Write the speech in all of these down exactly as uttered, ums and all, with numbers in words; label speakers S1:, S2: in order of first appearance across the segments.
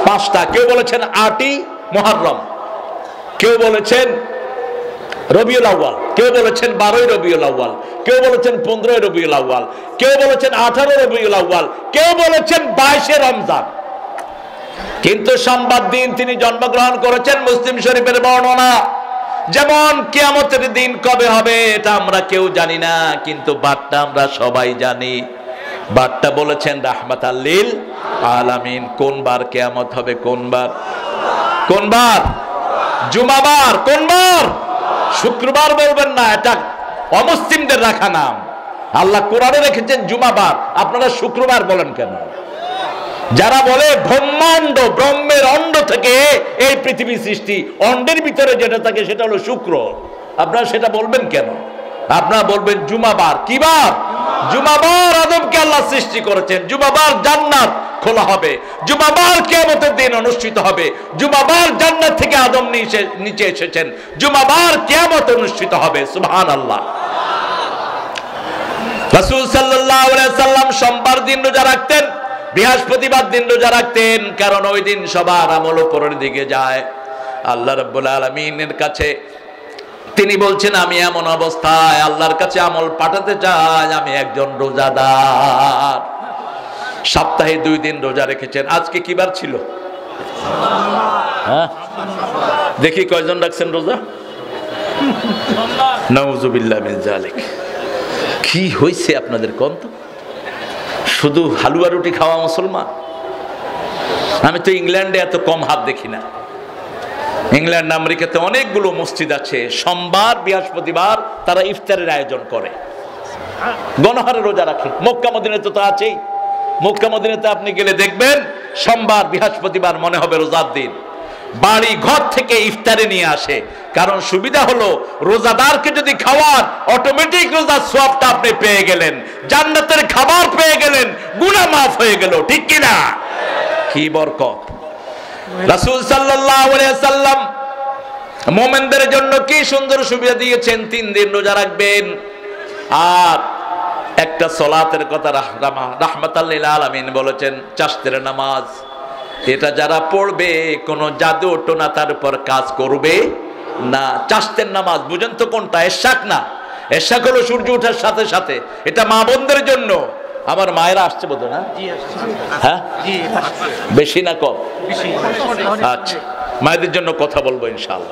S1: পাঁচটা, কেউ বলেছেন আটই মুহররম, কেউ বলেছেন রবিউল আউয়াল, কেউ বলেছেন বারোই রবিউল আউয়াল, কেউ বলেছেন পনেরোই রবিউল আউয়াল, কেউ বলেছেন আঠারো রবিউল আউয়াল, কেউ বলেছেন বাইশে রমজান। কিন্তু সোমবার দিন তিনি জন্মগ্রহণ করেছেন। মুসলিম শরীফের বর্ণনা, যেমন কিয়ামতের দিন কবে হবে এটা আমরা কেউ জানি না, কিন্তু বারটা আমরা সবাই জানি। বারটা বলেছেন রাহমাতাল লিল আলামিন। কোন বার কিয়ামত হবে? কোন বার? কোন বার? জুমাবার। কোন বার? শুক্রবার বলবেন না, এটা অমুসলিমদের রাখা নাম। আল্লাহ কোরআনে রেখেছেন জুমাবার, আপনারা শুক্রবার বলেন কেন? যারা বলে ব্রহ্মাণ্ড, ব্রহ্মের অণ্ড থেকে এই পৃথিবী সৃষ্টি, অণ্ডের ভিতরে যেটা থাকে সেটা হলো শুক্র, আপনারা সেটা বলবেন কেন? আপনারা বলবেন জুমাবার। কি বার? জুমাবার আদমকে আল্লাহ সৃষ্টি করেছেন, জুমাবার জান্নাত খোলা হবে, জুমাবার কিয়ামতের দিন অনুষ্ঠিত হবে, জুমাবার জান্নাত থেকে আদম নিচে এসেছেন, জুমাবার কিয়ামত অনুষ্ঠিত হবে। সুবহানাল্লাহ। রাসূল সাল্লাল্লাহু আলাইহি সাল্লাম সোমবার দিন রোজা রাখতেন, বৃহস্পতিবার দিন রোজা রাখতেন, কারণ ওই দিন সবার আমল উপরের দিকে যায়। আল্লাহ রাব্বুল আলামিনের কাছে তিনি বলছেন, আমি এমন অবস্থায় আল্লাহর কাছে আমল পাঠাতে চাই, আমি একজন রোজাদার। সপ্তাহে দুই দিন রোজা রেখেছেন। আজকে কি বার ছিল? হ্যাঁ, দেখি কয়জন রাখছেন রোজা? নাউযুবিল্লাহ মিন যালিক। কি হয়েছে আপনাদের কোন তো? শুধু হালুয়া রুটি খাওয়া মুসলমান? আমি তো ইংল্যান্ডে এত কম হাত দেখি না। ইংল্যান্ড আমেরিকাতে অনেকগুলো মসজিদ আছে, সোমবার বৃহস্পতিবার তারা ইফতারের আয়োজন করে, গণহারে রোজা রাখে। মক্কা মদিনাতে তো আছেই, মক্কা মদিনাতে আপনি গেলে দেখবেন সোমবার বৃহস্পতিবার মনে হবে রোজার দিন, বাড়ি ঘর থেকে ইফতারে নিয়ে আসে। কারণ সুবিধা হলো রোজাদারকে যদি খাওয়ান, অটোমেটিক রোজার সওয়াবটা আপনি পেয়ে গেলেন, জান্নাতের খাবার পেয়ে গেলেন, গুনাহ মাফ হয়ে গেল। ঠিক কি না? কি বরকত! রাসূল সাল্লাল্লাহু আলাইহি সাল্লাম মুমিনদের জন্য কি সুন্দর সুবিধা দিয়েছেন। তিন দিন রোজা রাখবেন, আর একটা সালাতের কথা রাহমাতাল লিল আলামিন বলেছেন, চাশতের নামাজ। এটা যারা পড়বে কোন জাদু টোনা তার উপর কাজ করবে না। চাশতের নামাজ বুঝেন তো কোনটা? এশাক না, এশাক হলো সূর্য ওঠার সাথে সাথে। এটা মা বোনদের জন্য। আমার মায়েরা আসছে বোধ না? হ্যাঁ, বেশি না কম? আচ্ছা, মায়েদের জন্য কথা বলবো ইনশাআল্লাহ।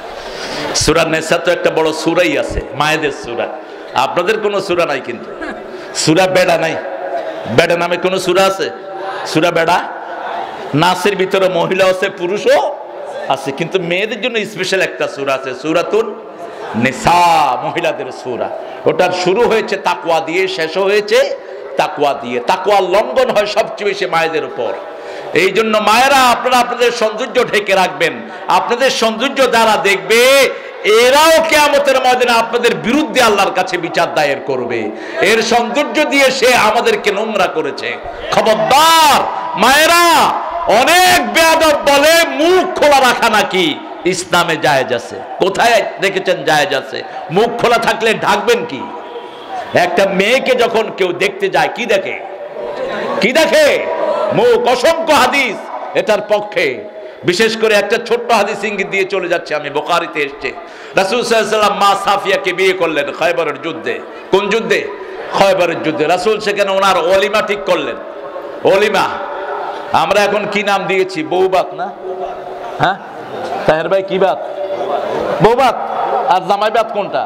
S1: সূরা নিসা তো একটা বড় সূরাই আছে, মায়েদের সূরা। আপনাদের কোনো সূরা নাই, কিন্তু সূরা বেড়া নাই। বেড়া নামে কোনো সূরা আছে? সূরা বেড়া। নাসের ভিতরে মহিলা আছে, পুরুষও আছে, কিন্তু মেয়েদের জন্য স্পেশাল একটা সূরা আছে, সূরাতুন নিসা, মহিলাদের সূরা। ওটার শুরু হয়েছে তাকওয়া দিয়ে, শেষ হয়েছে তাকওয়া দিয়ে। তাকওয়ার লঙ্ঘন হয় সবচেয়ে বেশি মায়েদের উপর। এই জন্য মায়েরা আপনারা আপনাদের সৌন্দর্য ঢেকে রাখবেন। আপনাদের সৌন্দর্য যারা দেখবে, এরাও কিয়ামতের ময়দানে আপনাদের বিরুদ্ধে আল্লাহর কাছে বিচার দায়ের করবে। এর সৌন্দর্য দিয়ে সে আমাদেরকে নোংরা করেছে। খবরদার মায়েরা! অনেক বেয়াদব বলে মুখ খোলা রাখা নাকি ইসলামে জায়েজ আছে। কোথায় দেখেছেন জায়েজ আছে? মুখ খোলা থাকলে ঢাকবেন কি? একটা মেয়েকে যখন কেউ দেখতে যায়, কি দেখে? কি দেখে? মুখ। অসংখ্য হাদিস এটার পক্ষে। বিশেষ করে একটা ছোট্ট হাদিস ইঙ্গিত দিয়ে চলে যাচ্ছে আমি, বুখারীতে এসেছে। রাসূল সাল্লাল্লাহু আলাইহি ওয়াসাল্লাম মা সাফিয়াকে বিয়ে করলেন খয়বরের যুদ্ধে। কোন যুদ্ধে? খয়বরের যুদ্ধে। রাসূল সেখানে ওনার ওলিমা ঠিক করলেন। ওলিমা আমরা এখন কি নাম দিয়েছি? বউবাত না? হ্যাঁ তাহের ভাই, কি বাত? বউবাত। আর জামাই বাত কোনটা?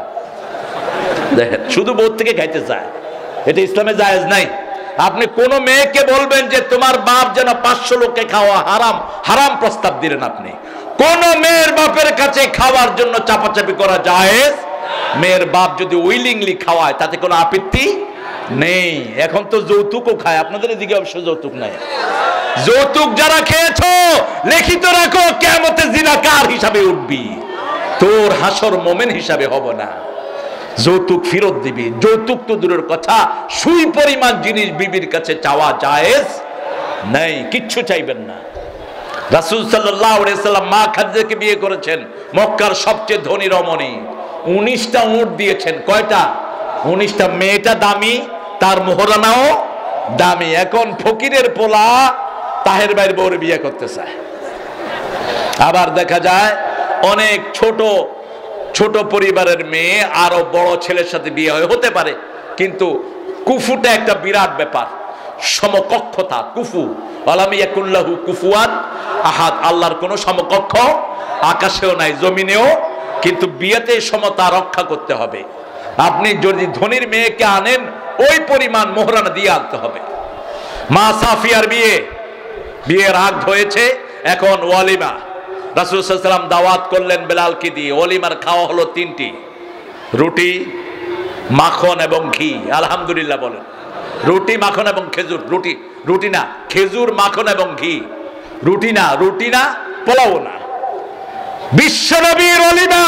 S1: দেখেন, শুধু বউ থেকে খাইতে চায়। এটা ইসলামে জায়েজ নাই। আপনি কোন মেয়েকে বলবেন যে তোমার বাপ যেন পাঁচশো লোককে খাওয়া, হারাম। হারাম প্রস্তাব দিলেন আপনি। কোন মেয়ের বাপের কাছে খাওয়ার জন্য চাপাচাপি করা জায়েজ। মেয়ের বাপ যদি উইলিংলি খাওয়ায় তাতে কোনো আপত্তি নেই। এখন তো যৌতুকও খায়, আপনাদের এদিকে অবশ্য যৌতুক নাই। যৌতুক যারা খেয়েছো লিখিত রাখো, কিয়ামতে জিনাকার হিসাবে উঠবি, তোর হাসর মোমেন হিসাবে হবে না। যৌতুক ফেরত দিবি। যৌতুক তো দূরের কথা, সুই পরিমাণ জিনিস বিবির কাছে চাওয়া জায়েজ নাই। কিচ্ছু চাইবেন না। রাসূল সাল্লাল্লাহু আলাইহি ওয়াসাল্লাম মা খাদিজাকে বিয়ে করেছেন, মক্কার সবচেয়ে ধনী রমণী। উনিশটা উট দিয়েছেন। কয়টা? উনিশটা। মেয়েটা দামি, তার মোহরানাও দামি। এখন ফকিরের পোলা তাহের ভাইয়ের বউরে বিয়ে করতে চায়। আবার দেখা যায় অনেক ছোট ছোট পরিবারের মেয়ে আরো বড় ছেলের সাথে বিয়ে হয়, হতে পারে, কিন্তু কুফুটা একটা বিরাট ব্যাপার, সমকক্ষতা। কুফু আলাম ইয়াকুল্লাহু কুফুয়ান আহাদ, আল্লাহর কোনো সমকক্ষ আকাশেও নাই জমিনেও, কিন্তু বিয়েতে সমতা রক্ষা করতে হবে। আপনি যদি ধনীর মেয়েকে আনেন ওই পরিমাণ মোহরানা দিয়ে আনতে হবে। মা সাফিয়ার বিয়ে, বিয়ের আগ হয়েছে, এখন ওয়ালিমা। রাসূল সাল্লাল্লাহু আলাইহি ওয়াসাল্লাম দাওয়াত করলেন বেলালকে দিয়ে, ওয়ালিমার খাওয়া হলো তিনটি, রুটি, মাখন এবং ঘি। আলহামদুলিল্লাহ বলেন। রুটি, মাখন এবং খেজুর। রুটি রুটি না, খেজুর, মাখন এবং ঘি। রুটি না, রুটি না, পোলাও না, বিশ্বনবীর ওয়ালিমা।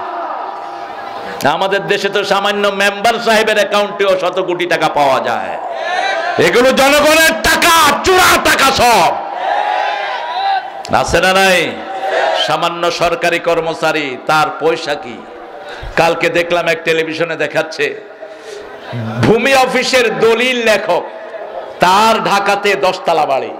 S1: আমাদের দেশে তো সামান্য মেম্বার সাহেবের অ্যাকাউন্টেও শত কোটি টাকা পাওয়া যায়। এগুলো জনগণের টাকা, চোরা টাকা সব। আছে না নাই? সামান্য সরকারি কর্মচারী, তার পয়সা কি? কালকে দেখলাম এক টেলিভিশনে দেখাচ্ছে, ভূমি অফিসের দলিল লেখক, তার ঢাকাতে দশতলা বাড়ি,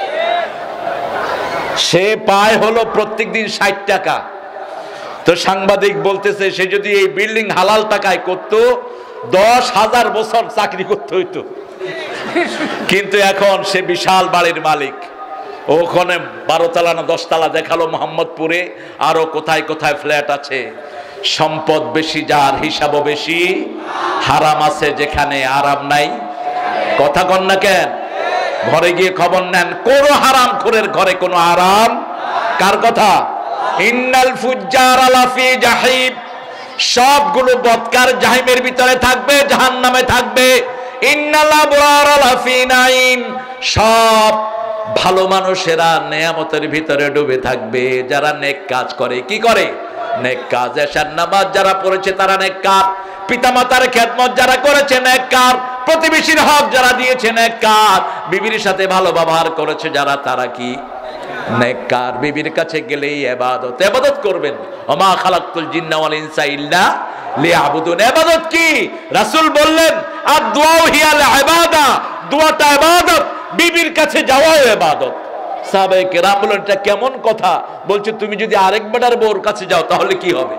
S1: সে পায় হলো প্রত্যেক দিন ষাট টাকা। তো সাংবাদিক বলতেছে, সে যদি এই বিল্ডিং হালাল টাকায় করত দশ হাজার বছর চাকরি করতে হইতো, কিন্তু এখন সে বিশাল বাড়ির মালিক। ওখানে বারো তলা না দশ তলা দেখালো মোহাম্মদপুরে, আরো কোথায় কোথায় ফ্ল্যাট আছে। সম্পদ বেশি যার, হিসাবও বেশি। হারাম আছে যেখানে, আরাম নাই। কথা কন না কেন? ঘরে গিয়ে খবর নেন, কোন হারাম খোরের ঘরে কোনো আরাম। কার কথা? ইন্নাল ফুজ্জারা লাফি জাহিম, সবগুলো বদকার জাহিমের ভিতরে থাকবে, জাহান্নামে থাকবে। ইন্নাল আবরারা লাফি নাঈম, সব ভালো মানুষেরা নেয়ামতের ভিতরে ডুবে থাকবে। যারা নেক কাজ করে, কি করে? নেক কাজ। এশার নামাজ যারা পড়েছে তারা নেককার, পিতামাতার খেদমত যারা করেছে নেককার, প্রতিবেশীর হক যারা দিয়েছে নেককার, বিবির সাথে ভালো ব্যবহার করেছে যারা, তারা কি? নেককার। বিবির কাছে গেলেই ইবাদত, ইবাদত করবেন। ওমা খালাকতুল জিন্না ওয়াল ইনসা ইল্লা লিয়াবুদুন। ইবাদত কি? রাসূল বললেন, আদ-দুআউ হিয়াল ইবাদা, দোয়াটা ইবাদত, বিবির কাছে যাওয়াও ইবাদত। সাহাবায়ে কেরাম বললেন, এটা কেমন কথা? বলছে, তুমি যদি আরেক বেটার বউর কাছে যাও তাহলে কি হবে?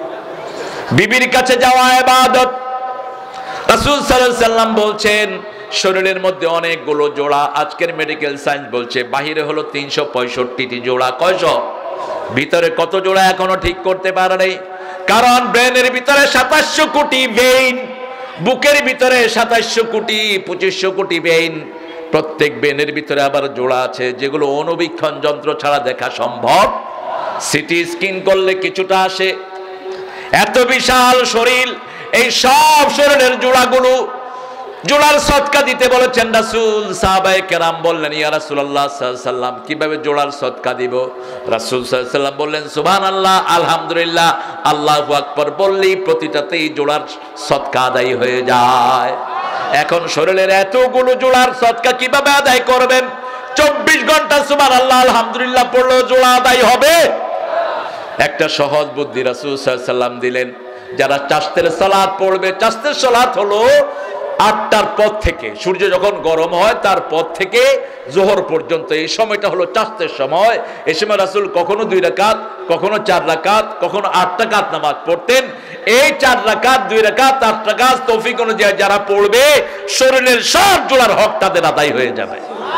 S1: বিবির কাছে যাওয়া ইবাদত। রাসূল সাল্লাল্লাহু আলাইহি সাল্লাম বলছেন, শরীরের মধ্যে অনেকগুলো জোড়া। আজকের মেডিকেল সায়েন্স বলছে বাহিরে হলো তিনশো পঁয়ষট্টিটি জোড়া। কয়শো? ভিতরে কত জোড়া এখনো ঠিক করতে পারে নাই। কারণ ব্রেনের ভিতরে সাতাশশো কোটি ভেইন, বুকের ভিতরে সাতাশশো কোটি, পঁচিশশো কোটি ভেইন। প্রত্যেক ভেইনের ভিতরে আবার জোড়া আছে যেগুলো অনুবীক্ষণ যন্ত্র ছাড়া দেখা সম্ভব। সিটি স্ক্যান করলে কিছুটা আসে। এত বিশাল শরীর, এই সব শরীরের জোড়াগুলো, জোড়ার সদকা দিতে বলেছেন রাসূল। সাহাবায়ে কেরাম বললেন, ইয়া রাসূলুল্লাহ সাল্লাল্লাহু আলাইহি ওয়াসাল্লাম, কিভাবে জোড়ার সদকা দিব? রাসূল সাল্লাল্লাহু আলাইহি ওয়াসাল্লাম বললেন, সুবহানাল্লাহ, আলহামদুলিল্লাহ, আল্লাহু আকবার বললেই প্রতিটাতেই জোড়ার সদকা আদায় হয়ে যায়। এখন শরীরের এতগুলো জোড়ার সদকা কিভাবে আদায় করবেন? চব্বিশ ঘন্টা সুবহানাল্লাহ আলহামদুলিল্লাহ পড়লেও জোড়া আদায় হবে? একটা সহজ বুদ্ধি রাসূল সাল্লাল্লাহু আলাইহি ওয়াসাল্লাম দিলেন। যারা চাস্তের সালাত পড়বে, চাস্তের সালাত হলো আটটার পর থেকে, সূর্য যখন গরম হয় তার পর থেকে জোহর পর্যন্ত, এই সময়টা হলো চাস্তের সময়। এই সময় রাসূল কখনো দুই রাকাত, কখনো চার রাকাত, কখনো আট রাকাত নামাজ পড়তেন। এই চার রাকাত, দুই রাকাত, আট রাকাত তৌফিক অনুযায়ী যারা পড়বে, শরীরের সব জোড়ার হক তাদের আদায় হয়ে যাবে।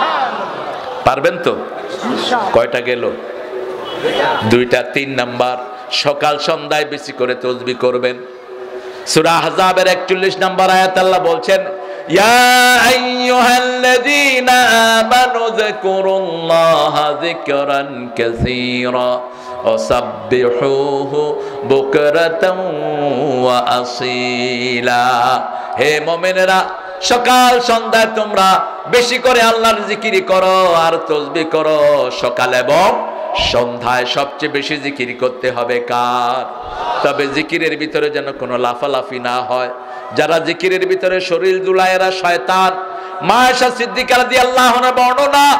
S1: পারবেন তো? কয়টা গেল? দুইটা। তিন নাম্বার, সকাল সন্ধ্যায় বেশি করে তাসবিহ করবেন। সূরা আহজাবের একচল্লিশ নম্বর আয়াত আল্লাহ বলছেন, ইয়া আইয়ুহাল্লাযীনা আমানু যিকুরুল্লাহা যিকরান কাসীরা ওয়া সাব্বিহুহু বুকরাতান ওয়া আসীলা। হে মুমিনেরা, সকাল সন্ধ্যায় তোমরা বেশি করে আল্লাহর জিকির করো আর তাসবিহ করো। সকাল এবং সন্ধ্যায় সবচেয়ে বেশি জিকির করতে হবে কার? তবে জিকিরের ভিতরে যেন কোনো লাফালাফি না হয়। যারা জিকিরের ভিতরে শরীর দুলায় এরা শয়তান। মা আয়েশা সিদ্দিকা রাদিয়াল্লাহু আনহা বর্ণনা,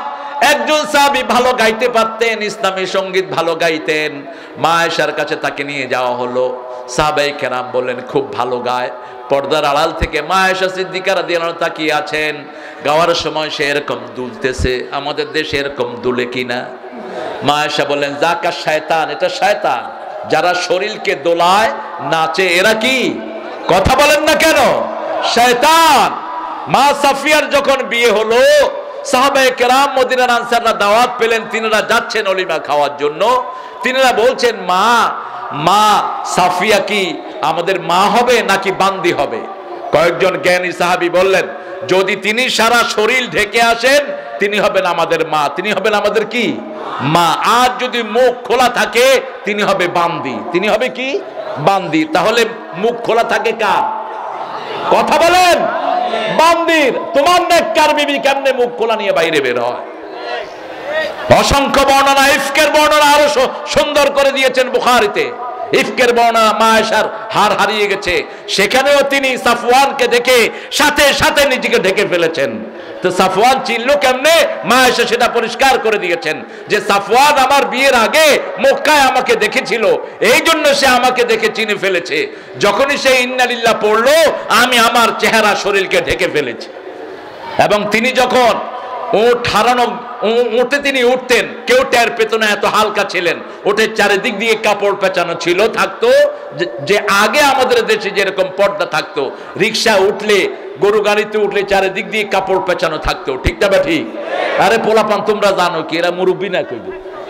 S1: একজন সাহাবী ভালো গাইতে পারতেন, ইসলামী সঙ্গীত ভালো গাইতেন। মা আয়েশার কাছে তাকে নিয়ে যাওয়া হলো। সাহাবায়ে কেরাম বললেন খুব ভালো গায়। পর্দার আড়াল থেকে মা আয়েশা সিদ্দিকা রাদিয়াল্লাহু আনহা তাকিয়ে আছেন। গাওয়ার সময় সে এরকম দুলতেছে, আমাদের দেশে এরকম দুলে কিনা? মা আয়েশা বললেন যাকা শয়তান, এটা শয়তান। যারা শরীরকে দোলায় নাচে এরা কি? কথা বলেন না কেন? শয়তান। মা সাফিয়ার যখন বিয়ে হলো, সাহাবায়ে কেরাম মদিনার আনসাররা দাওয়াত পেলেন, তিনারা যাচ্ছেন অলিমা খাওয়ার জন্য। তিনারা বলছেন মা মা সাফিয়া কি আমাদের মা হবে নাকি বান্দি হবে? কয়েকজন জ্ঞানী সাহাবী বললেন যদি তিনি সারা শরীর ঢেকে আসেন তিনি হবেন আমাদের মা, তিনি হবেন আমাদের কি? মা। আর যদি মুখ খোলা থাকে তিনি হবে বান্দি, তিনি হবে কি? বান্দি। তাহলে মুখ খোলা থাকে কার? কথা বলেন। বান্দির। তোমার নেককার বিবি কেমনে মুখ খোলা নিয়ে বাইরে বের হয়? অসংখ্য বর্ণনা, ইফকের বর্ণনা আরো সুন্দর করে দিয়েছেন বুখারীতে। ইফকের বর্ণনা মা আয়েশার হার হারিয়ে গেছে, সেখানেও তিনি সাফওয়ানকে দেখে সাথে সাথে নিজেকে ঢেকে ফেলেছেন। তো সাফওয়ান চিনলো কেমনে? মা আয়েশা সেটা পরিষ্কার করে দিয়েছেন যে সাফওয়ান আমার বিয়ের আগে মক্কায় আমাকে দেখেছিল, এই জন্য সে আমাকে দেখে চিনে ফেলেছে। যখনই সে ইন্না লিল্লাহ পড়লো আমি আমার চেহারা শরীরকে ঢেকে ফেলেছি। এবং তিনি যখন উট হারানো উঠে তিনি উঠতেন কেউ টের পেত না, এত হালকা ছিলেন। ওঠে চারিদিক দিয়ে কাপড় পেঁচানো ছিল, থাকতো যে আগে আমাদের দেশে যেরকম পর্দা থাকতো, রিক্সা উঠলে গরু গাড়িতে উঠলে চারিদিক দিয়ে কাপড় পেঁচানো থাকতো, ঠিক না? ঠিক। আরে পোলাপান তোমরা জানো কি এরা মুরব্বী না কইব?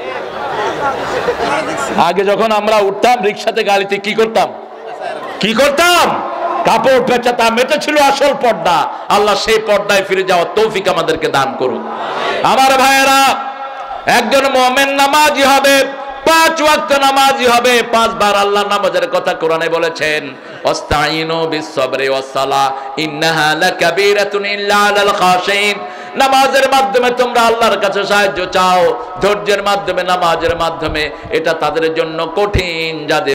S1: আগে যখন আমরা উঠতাম রিক্সাতে গাড়িতে কি করতাম? কি করতাম? কাপড় পেঁচাতাম। এটা ছিল আসল পর্দা। আল্লাহ সেই পর্দায় ফিরে যাওয়ার তৌফিক আমাদেরকে দান করুন। আমার ভাইয়েরা, একজন মুমিন নামাজি হবে, পাঁচ ওয়াক্ত নামাজি হবে, পাঁচবার আল্লাহ নামাজের কথা কোরআনে বলেছেন, ওয়াস্তাইনু বিস-সাবরি ওয়াস-সালাহ ইন্নাহা লাকাবীরাতুন ইল্লা আলাল খাশিন। নামাজের মাধ্যমে তোমরা আল্লাহর কাছে সাহায্য চাও, ধৈর্যের মাধ্যমে, নামাজের মাধ্যমে, এটা তাদের জন্য কঠিন যাদের